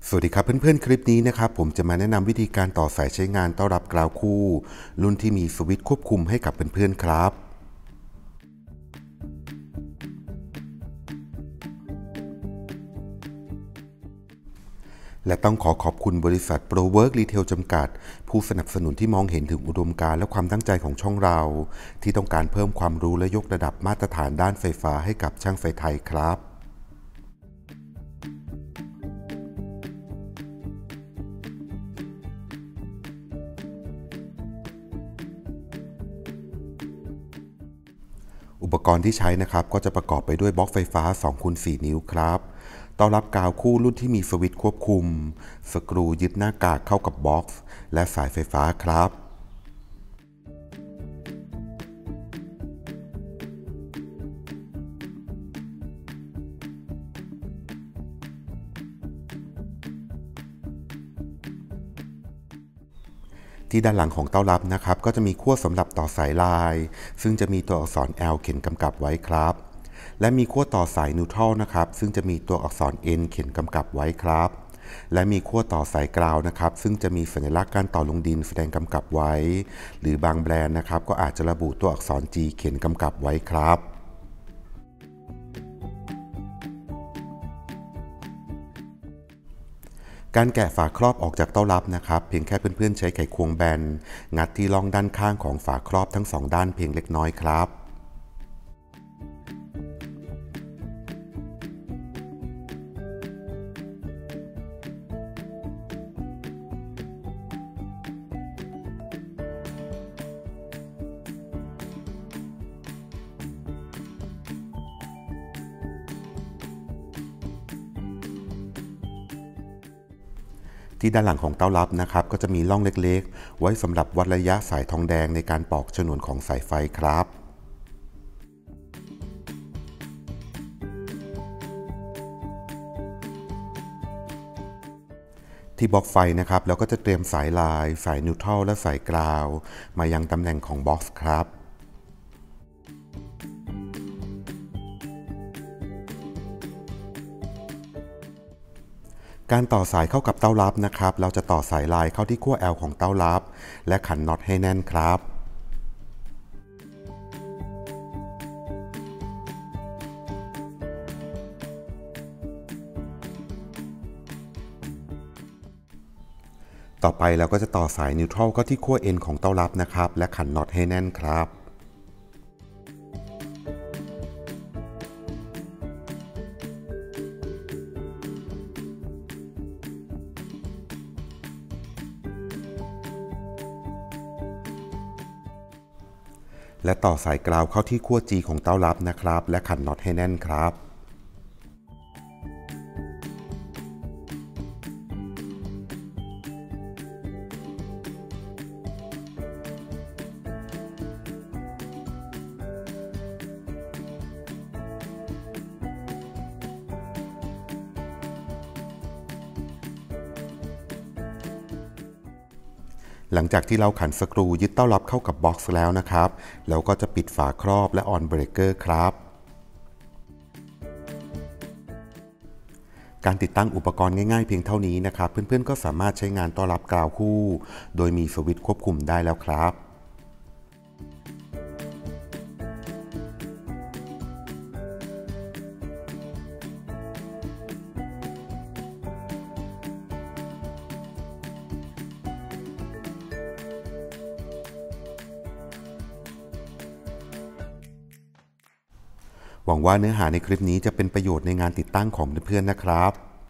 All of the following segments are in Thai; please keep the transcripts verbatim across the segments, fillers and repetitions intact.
สวัสดีครับเพื่อนๆคลิปนี้นะครับผมจะมาแนะนำวิธีการต่อสายใช้งานต้อนรับกราวคู่รุ่นที่มีสวิตช์ควบคุมให้กับเพื่อนๆครับและต้องขอขอบคุณบริษัท ProWork Retail จำกัดผู้สนับสนุนที่มองเห็นถึงอุดมการณ์และความตั้งใจของช่องเราที่ต้องการเพิ่มความรู้และยกระดับมาตรฐานด้านไฟฟ้าให้กับช่างไฟไทยครับอุปกรณ์ที่ใช้นะครับก็จะประกอบไปด้วยบล็อกไฟฟ้า สองคูณสี่ นิ้วครับต้อนรับกาวคู่รุ่นที่มีสวิตช์ควบคุมสกรูยึดหน้ากากเข้ากับบล็อกซ์และสายไฟฟ้าครับที่ด้านหลังของเต้ารับนะครับก็จะมีขั้วสำหรับต่อสายลายซึ่งจะมีตัวอักษร L เขียนกำกับไว้ครับและมีขั้วต่อสายนิวทรัลนะครับซึ่งจะมีตัวอักษร N เขียนกำกับไว้ครับและมีขั้วต่อสายกราวนะครับซึ่งจะมีสัญลักษณ์การต่อลงดินแสดงกำกับไว้หรือบางแบรนด์นะครับก็อาจจะระบุตัวอักษร G เขียนกำกับไว้ครับการแกะฝาครอบออกจากเต้ารับนะครับเพียงแค่เพื่อนๆใช้ไขควงแบนงัดที่ร่องด้านข้างของฝาครอบทั้งสองด้านเพียงเล็กน้อยครับที่ด้านหลังของเต้ารับนะครับก็จะมีร่องเล็กๆไว้สำหรับวัดระยะสายทองแดงในการปอกฉนวนของสายไฟครับที่บล็อกไฟนะครับเราก็จะเตรียมสายลายสายนิวทรัลและสายกราวมายังตำแหน่งของบ็อกซ์ครับการต่อสายเข้ากับเต้ารับนะครับเราจะต่อสายลายเข้าที่ขั้ว L ของเต้ารับและขันน็อตให้แน่นครับต่อไปเราก็จะต่อสายนิวทรัลเข้าที่ขั้ว N ของเต้ารับนะครับและขันน็อตให้แน่นครับและต่อสายกราวเข้าที่ขั้ว G ของเต้ารับนะครับและขันน็อตให้แน่นครับหลังจากที่เราขันสกรูยึดเต้ารับเข้ากับบ็อกซ์แล้วนะครับเราก็จะปิดฝาครอบและออนเบรกเกอร์ครับการติดตั้งอุปกรณ์ง่ายๆเพียงเท่านี้นะครับเพื่อนๆก็สามารถใช้งานต้อนรับกราวคู่โดยมีสวิตช์ควบคุมได้แล้วครับหวังว่าเนื้อหาในคลิปนี้จะเป็นประโยชน์ในงานติดตั้งของเพื่อนๆนะครับ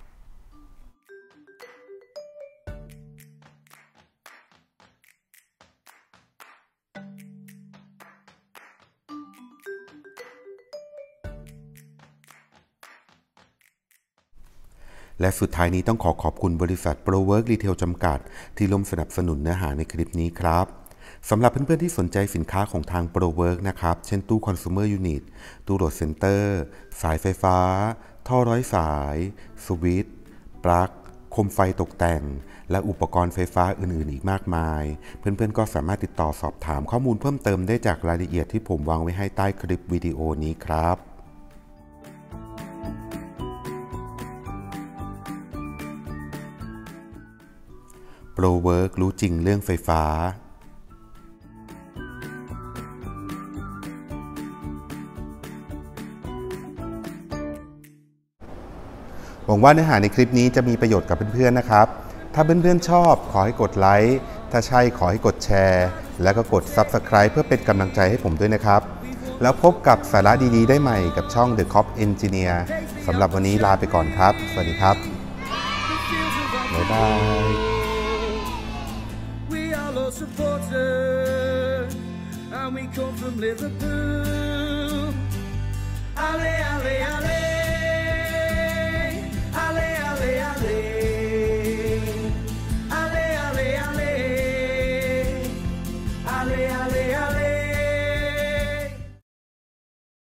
และสุดท้ายนี้ต้องขอขอบคุณบริษัท ProWork Retail จำกัดที่ร่วมสนับสนุนเนื้อหาในคลิปนี้ครับสำหรับเพื่อนๆที่สนใจสินค้าของทาง ProWork นะครับเช่นตู้ Consumer Unit ตู้โหลดเซ็นเตอร์สายไฟฟ้าท่อร้อยสายสวิตช์ปลั๊กโคมไฟตกแต่งและอุปกรณ์ไฟฟ้าอื่นๆอีกมากมายเพื่อนๆก็สามารถติดต่อสอบถามข้อมูลเพิ่มเติมได้จากรายละเอียดที่ผมวางไว้ให้ใต้คลิปวิดีโอนี้ครับ ProWork รู้จริงเรื่องไฟฟ้าหวังว่าเนื้อหาในคลิปนี้จะมีประโยชน์กับเพื่อนๆนะครับถ้าเพื่อนๆชอบขอให้กดไลค์ถ้าใช่ขอให้กดแชร์แล้วก็กด ซับสไครบ์ เพื่อเป็นกำลังใจให้ผมด้วยนะครับแล้วพบกับสาระดีๆได้ใหม่กับช่อง The Cop Engineer สำหรับวันนี้ลาไปก่อนครับสวัสดีครับบ๊ายบาย We are all supporters and we come from Liverpool.